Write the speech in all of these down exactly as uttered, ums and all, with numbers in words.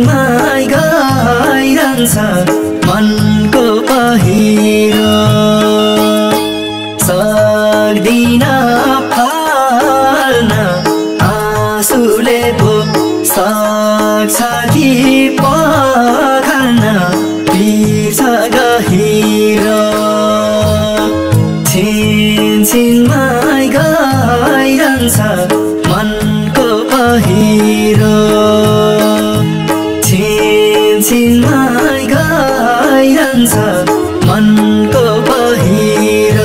छिनछिनमै गइरहन्छ मनको पहिरो सक्दिन फाल्न आँसुले पो सक्छ कि पखाल्न बिर्छ गहिरो छिनछिनमै गइरहन्छ मनको पहिरो छिनछिनमै गइरहन्छ मनको पहिरो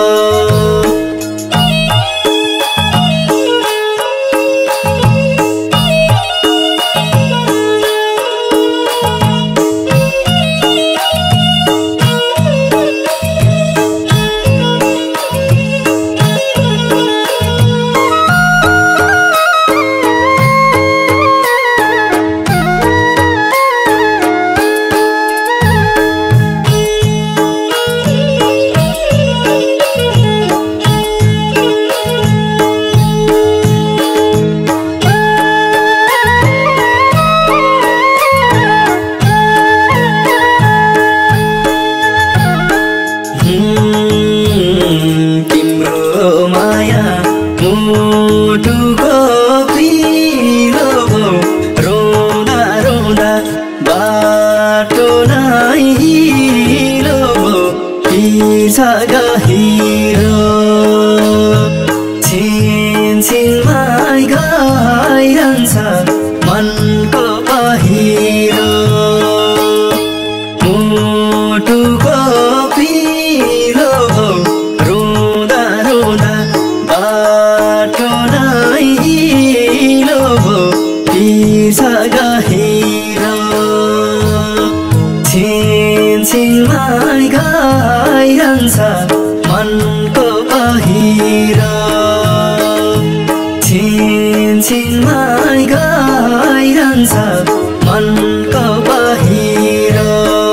मुटुको पिलो रोँदा रोँदा बाटो नै हिलो बिर्छ गहिरो छिनछिनमै गइरहन्छ मनको पहिरो मुटुको पिलो रोँदा रोँदा बाटो नै हिलो बिर्छ गहिरो छिनछिनमै गइरहन्छ मनको पहिरो छिनछिनमै गइरहन्छ मनको पहिरो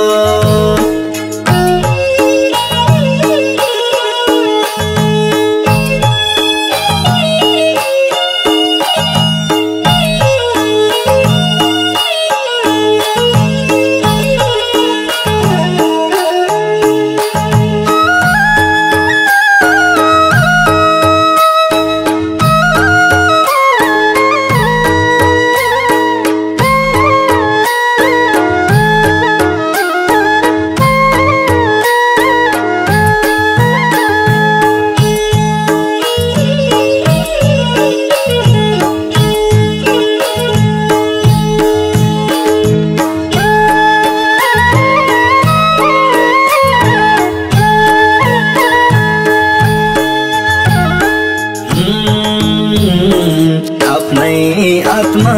आफ्नै आत्मा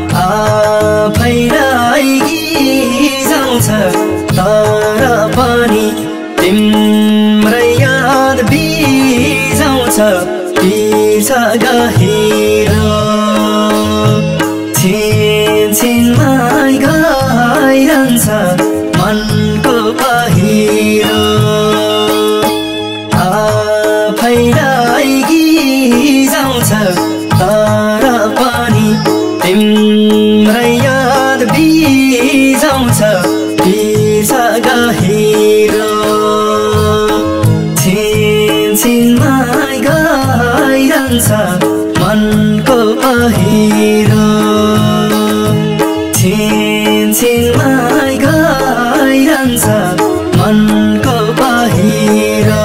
आफैलाई गिजाउँछ तर पनि तिम्रै याद बिजाउँछ बिर्छ गहिरो छिनछिनमै गइरहन्छ मनको पहिरो आफैलाई गिजाउँछ तर पनि तिम्रै याद बिजाउँछ बिर्छ गहिरो छिनछिनमै गइरहन्छ मनको पहिरो छिनछिनमै गइरहन्छ मनको पहिरो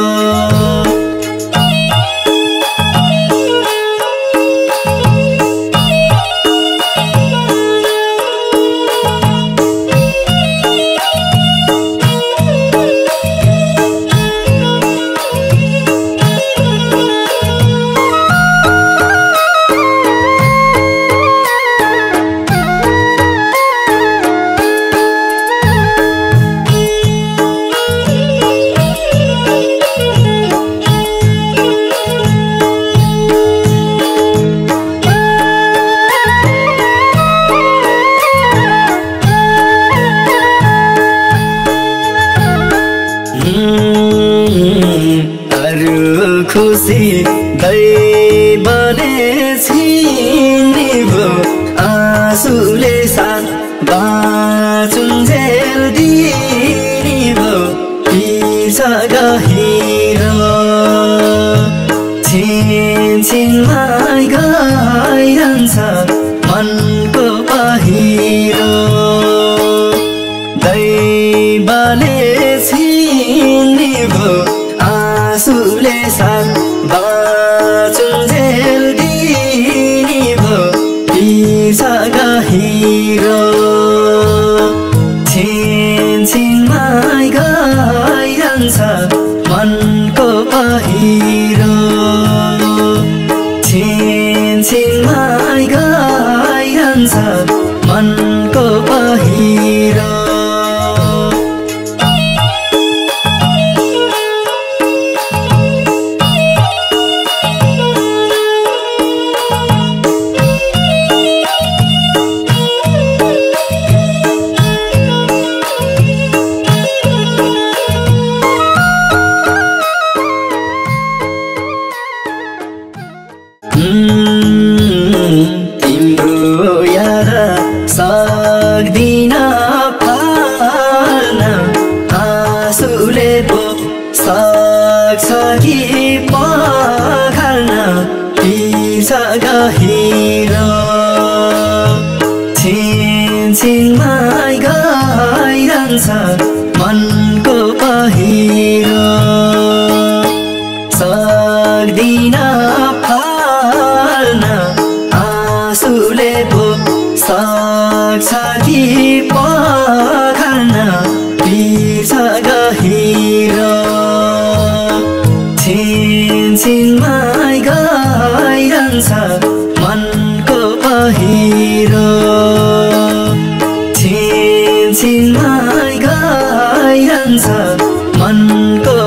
खुसी दैवले छिनिभो आँसुले साथ छिनछिनमै गइरहन्छ मनको पहिरो दैवले छिन्ने भो आँसुले साथ बाँचुन्जेल दिने भो पिर्छ गहिरो छिनछिनमै गइरहन्छ मनको पहिरो छिनछिनमै गइरहन्छ मनको पहिरो तिम्रो याद सक्दिन पार्न आँसुले पो सक्छ कि पखाल्न पिर्छ गहिरो छिनछिनमै गइरहन्छ मनको पहिरो सक्दिन आँसुले पो सक्छ कि पखाल्न पिर्छ गहिरो छिनछिनमै गइरहन्छ मनको पहिरो छिनछिनमै गइरहन्छ मनको